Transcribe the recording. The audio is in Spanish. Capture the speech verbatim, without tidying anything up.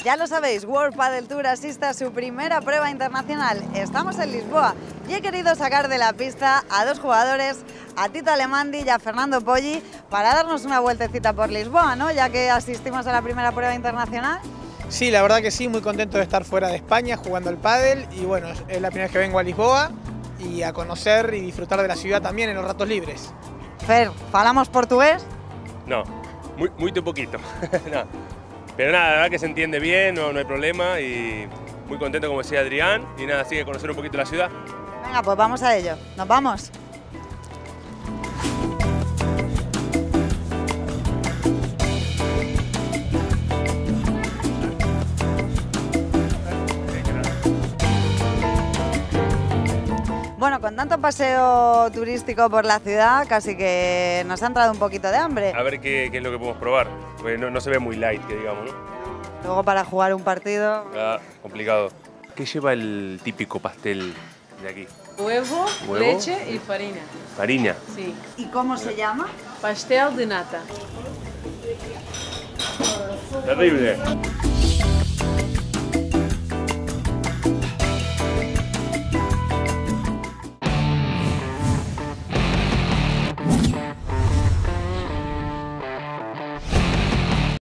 Ya lo sabéis, World Padel Tour asiste a su primera prueba internacional. Estamos en Lisboa y he querido sacar de la pista a dos jugadores, a Tito Alemandi y a Fernando Poggi, para darnos una vueltecita por Lisboa, ¿no? Ya que asistimos a la primera prueba internacional. Sí, la verdad que sí, muy contento de estar fuera de España jugando al pádel y bueno, es la primera vez que vengo a Lisboa y a conocer y disfrutar de la ciudad también en los ratos libres. Fer, ¿falamos portugués? No, muy, muy poquito. No. Pero nada, la verdad que se entiende bien, no, no hay problema y muy contento, como decía Adrián, y nada, sigue conocer un poquito la ciudad. Venga, pues vamos a ello. ¿Nos vamos? Bueno, con tanto paseo turístico por la ciudad, casi que nos ha entrado un poquito de hambre. A ver qué, qué es lo que podemos probar, porque no, no se ve muy light, que digamos, ¿no? Luego para jugar un partido... Ah, complicado. ¿Qué lleva el típico pastel de aquí? Huevo, ¿Huevo? leche y farina. ¿Farina? Sí. ¿Y cómo se llama? Pastel de nata. Terrible.